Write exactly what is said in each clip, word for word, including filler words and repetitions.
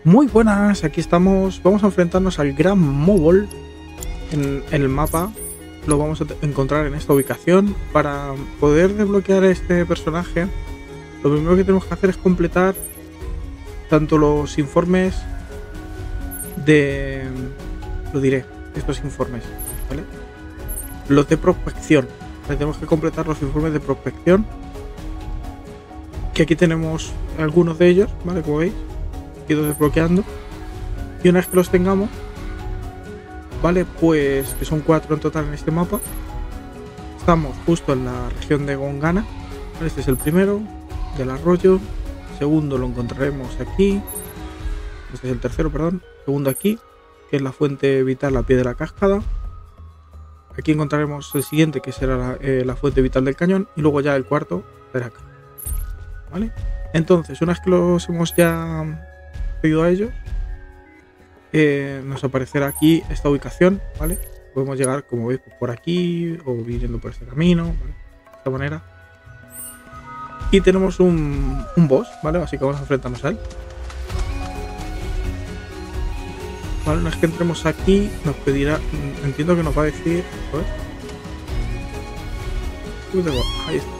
Muy buenas, aquí estamos. Vamos a enfrentarnos al Gran Mogol en, en el mapa. Lo vamos a encontrar en esta ubicación. Para poder desbloquear a este personaje, lo primero que tenemos que hacer es completar tanto los informes de... Lo diré, estos informes, ¿vale? Los de prospección. Tenemos que completar los informes de prospección, que aquí tenemos algunos de ellos, ¿vale? Como veis, he ido desbloqueando. Y una vez que los tengamos, vale, pues que son cuatro en total en este mapa. Estamos justo en la región de Gongana, ¿vale? Este es el primero, del arroyo. Segundo lo encontraremos aquí. Este es el tercero, perdón. Segundo aquí, que es la fuente vital a pie de la cascada. Aquí encontraremos el siguiente, que será la, eh, la fuente vital del cañón. Y luego ya el cuarto será acá, ¿vale? Entonces, una vez que los hemos ya pedido a ellos, eh, nos aparecerá aquí esta ubicación, ¿vale? Podemos llegar, como veis, por aquí o viniendo por este camino, ¿vale? De esta manera. Y tenemos un, un boss, ¿vale? Así que vamos a enfrentarnos a él. Vale, una vez que entremos aquí, nos pedirá, entiendo que nos va a decir, a ver. Ahí está.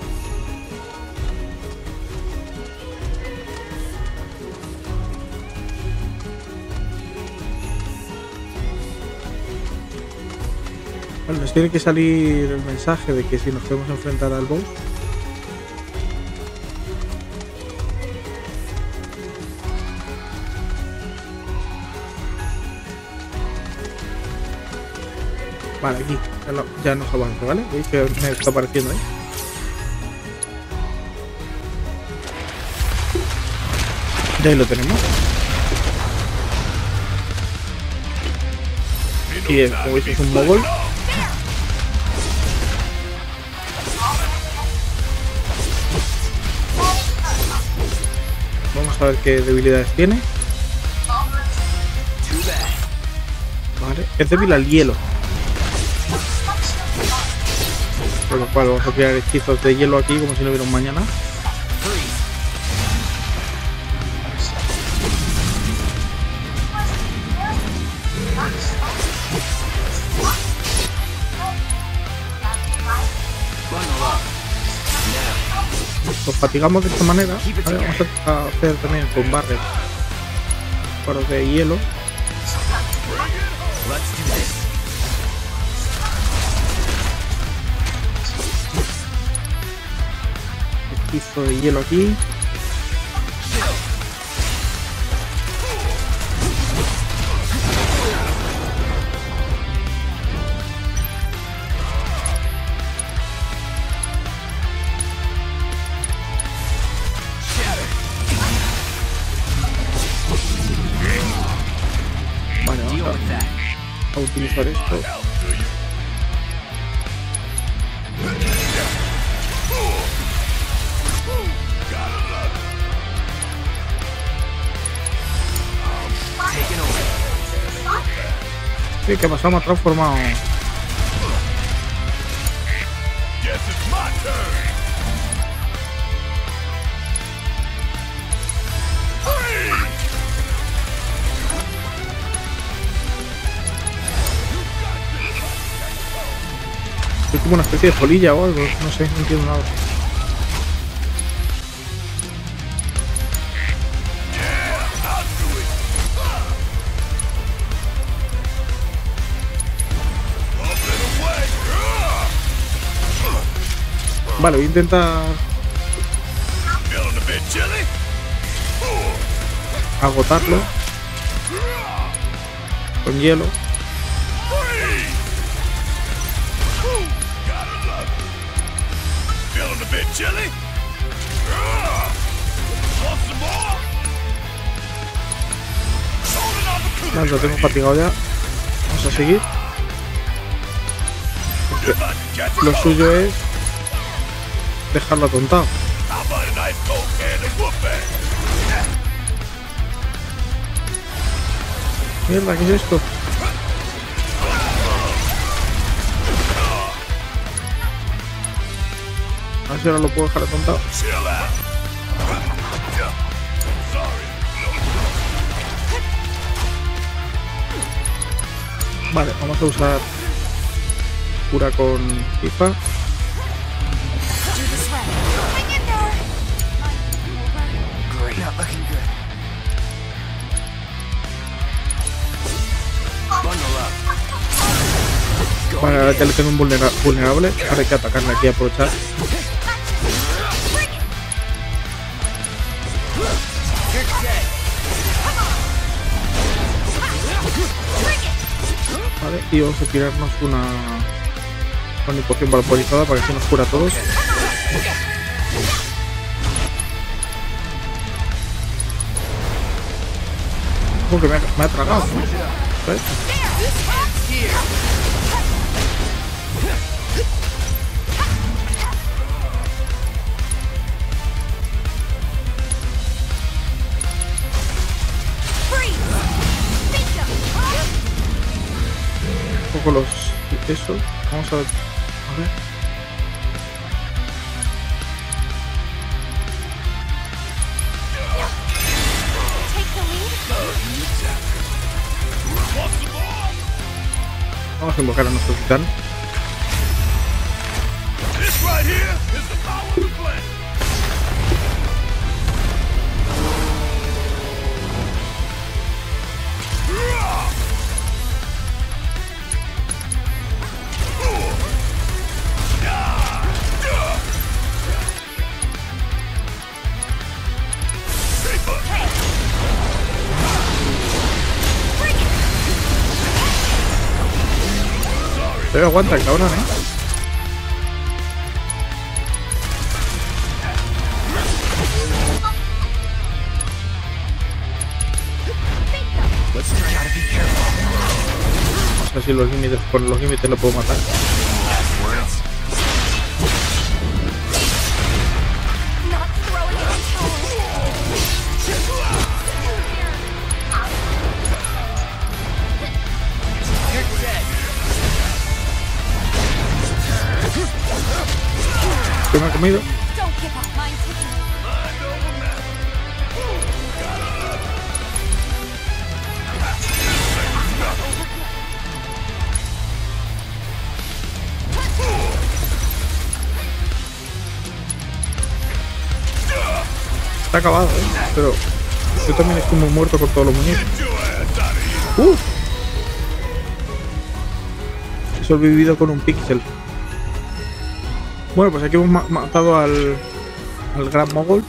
Vale, nos tiene que salir el mensaje de que si nos podemos enfrentar al boss. Vale, aquí ya, lo, ya nos avanza, ¿vale? ¿Veis que me está apareciendo ahí? Ya ahí lo tenemos. Y es, como veis, es un mogol. Vamos a ver qué debilidades tiene. Vale, es débil al hielo. Por lo cual vamos a tirar hechizos de hielo aquí como si no hubiera un mañana. Los fatigamos de esta manera. Vale, vamos a hacer también con barres paros de hielo. Hechizo de hielo aquí. Vale, vamos a, a utilizar esto. Sí, ¿qué pasó? Me ha transformado. Es como una especie de polilla o algo, no sé, no entiendo nada. Vale, voy a intentar agotarlo con hielo. Vale, lo tengo fatigado ya. Vamos a seguir. Porque lo suyo es dejarlo atontado. Mierda, ¿qué es esto? A ver si ahora lo puedo dejar atontado. Vale, vamos a usar cura con Tifa. Vale, ahora ya le tengo un vulnera vulnerable. Ahora hay que atacarle aquí, aprovechar. Vale, y vamos a tirarnos una una poción vaporizada para que se nos cura a todos. Como que me ha, me ha tragado, ¿no? ¿Sabes? Un poco los... eso. Vamos a... a ver. Vamos a invocar a nuestro titán. Pero aguanta el cabrón, eh. Vamos a ver si los límites, con los límites lo puedo matar. ¿Qué me ha comido? Está acabado, ¿eh? Pero yo también estoy muy muerto con todos los muñecos. ¡Uh! He sobrevivido con un píxel. Bueno, pues aquí hemos ma matado al, al gran mogol.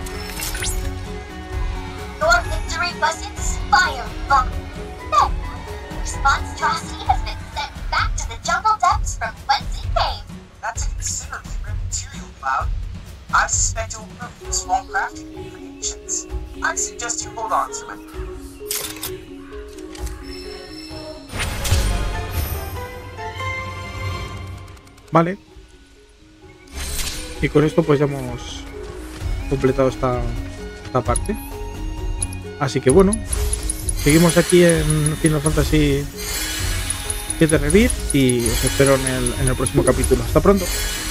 Vale. Y con esto pues ya hemos completado esta, esta parte. Así que bueno, seguimos aquí en Final Fantasy siete Rebirth y os espero en el, en el próximo capítulo. Hasta pronto.